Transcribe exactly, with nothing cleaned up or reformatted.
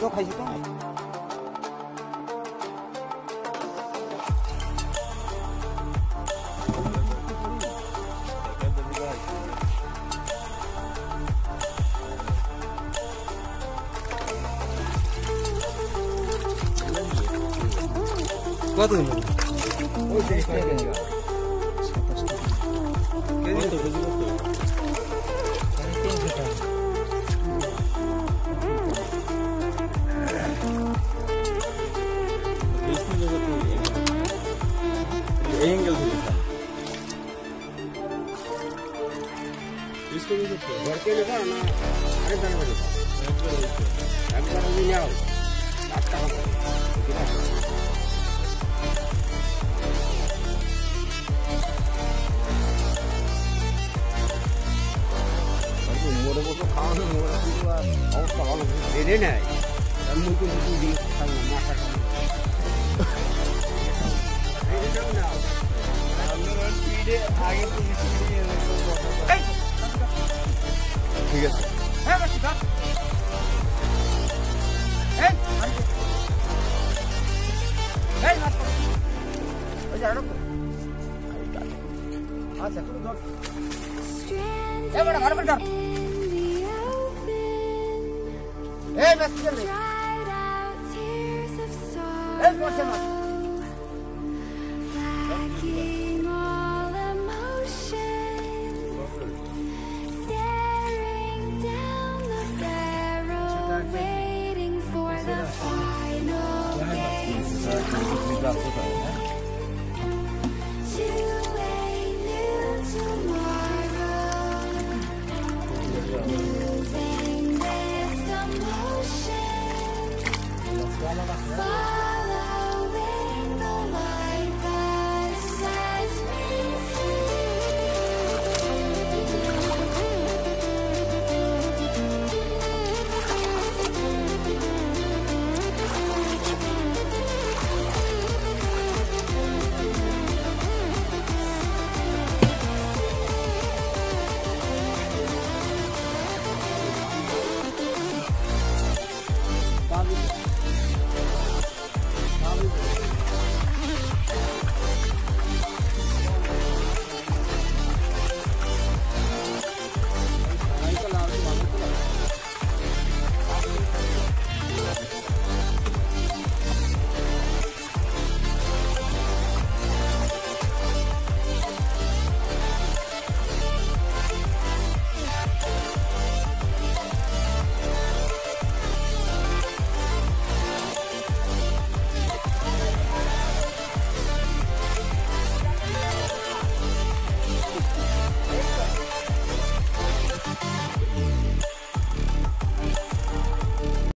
খাইছি তো কত হলো ওই যে সাতাশ টাকা কেজি কত কেজি কত তিনশো টাকা एंगल से लिखा इसको भी देखो घर के लगा ना अरे दाना बजे एक बार भी नहीं आओ आपका कितना अरे मोरे को तो खाओ मोरे को और खाओ ये नहीं है हम मुझको मुझे दी खाओ ना खाओ आगे ठीक है है बस ठीक है है मत हो जा रुक हां से तू दौड़ ए बड़ा घर पर डर ए बस चल ए बस मत